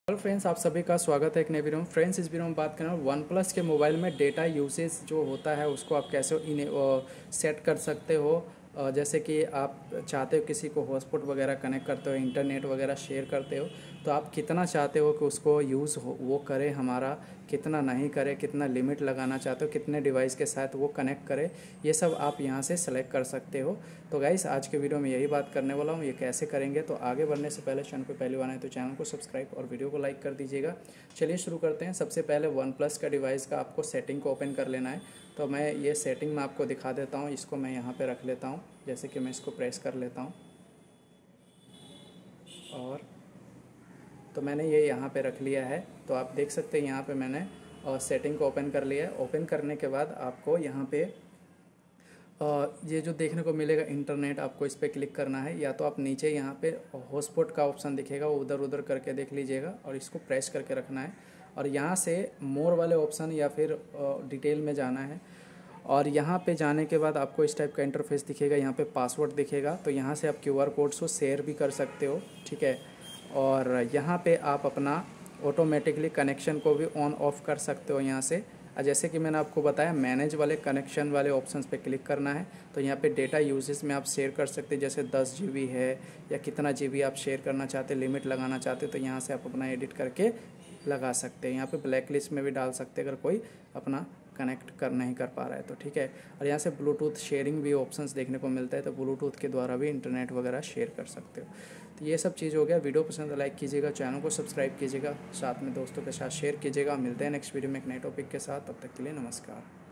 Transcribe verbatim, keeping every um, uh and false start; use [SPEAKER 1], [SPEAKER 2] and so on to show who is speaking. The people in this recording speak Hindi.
[SPEAKER 1] हेलो फ्रेंड्स, आप सभी का स्वागत है एक नए वीडियो में। फ्रेंड्स, इस वीडियो में बात करें वन प्लस के मोबाइल में डेटा यूसेज जो होता है उसको आप कैसे इन सेट कर सकते हो। अ, जैसे कि आप चाहते हो किसी को हॉटस्पॉट वगैरह कनेक्ट करते हो, इंटरनेट वगैरह शेयर करते हो, तो आप कितना चाहते हो कि उसको यूज़ हो वो करे हमारा, कितना नहीं करे, कितना लिमिट लगाना चाहते हो, कितने डिवाइस के साथ वो कनेक्ट करे, ये सब आप यहाँ से सेलेक्ट कर सकते हो। तो गाइस, आज के वीडियो में यही बात करने वाला हूँ, ये कैसे करेंगे। तो आगे बढ़ने से पहले चैनल पे पहली बार आए तो चैनल को सब्सक्राइब और वीडियो को लाइक कर दीजिएगा। चलिए शुरू करते हैं। सबसे पहले वन प्लस का डिवाइस का आपको सेटिंग को ओपन कर लेना है। तो मैं ये सेटिंग में आपको दिखा देता हूँ। इसको मैं यहाँ पे रख लेता हूँ, जैसे कि मैं इसको प्रेस कर लेता हूँ और तो मैंने ये यहाँ पे रख लिया है। तो आप देख सकते हैं यहाँ पे मैंने और सेटिंग को ओपन कर लिया है। ओपन करने के बाद आपको यहाँ पे और ये जो देखने को मिलेगा इंटरनेट, आपको इस पर क्लिक करना है, या तो आप नीचे यहाँ पे हॉटस्पॉट का ऑप्शन दिखेगा, वो उधर उधर करके देख लीजिएगा और इसको प्रेस करके रखना है। और यहाँ से मोर वाले ऑप्शन या फिर डिटेल में जाना है। और यहाँ पे जाने के बाद आपको इस टाइप का इंटरफेस दिखेगा, यहाँ पे पासवर्ड दिखेगा। तो यहाँ से आप क्यूआर कोड को शेयर भी कर सकते हो, ठीक है। और यहाँ पे आप अपना ऑटोमेटिकली कनेक्शन को भी ऑन ऑफ कर सकते हो यहाँ से। जैसे कि मैंने आपको बताया, मैनेज वाले कनेक्शन वाले ऑप्शंस पे क्लिक करना है। तो यहाँ पे डेटा यूजेस में आप शेयर कर सकते हैं, जैसे दस जी बी है या कितना जी बी आप शेयर करना चाहते हैं, लिमिट लगाना चाहते हैं, तो यहाँ से आप अपना एडिट करके लगा सकते हैं। यहाँ पे ब्लैक लिस्ट में भी डाल सकते हैं अगर कोई अपना कनेक्ट कर नहीं कर पा रहा है तो, ठीक है। और यहाँ से ब्लूटूथ शेयरिंग भी ऑप्शंस देखने को मिलता है, तो ब्लूटूथ के द्वारा भी इंटरनेट वगैरह शेयर कर सकते हो। तो ये सब चीज़ हो गया। वीडियो पसंद लाइक कीजिएगा, चैनल को सब्सक्राइब कीजिएगा, साथ में दोस्तों के साथ शेयर कीजिएगा। मिलते हैं नेक्स्ट वीडियो में एक नए टॉपिक के साथ। तब तक के लिए नमस्कार।